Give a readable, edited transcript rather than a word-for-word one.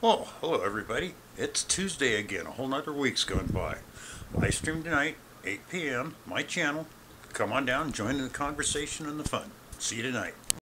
Oh, hello everybody. It's Tuesday again. A whole nother week's gone by. Live stream tonight, 8 p.m. My channel. Come on down, join in the conversation and the fun. See you tonight.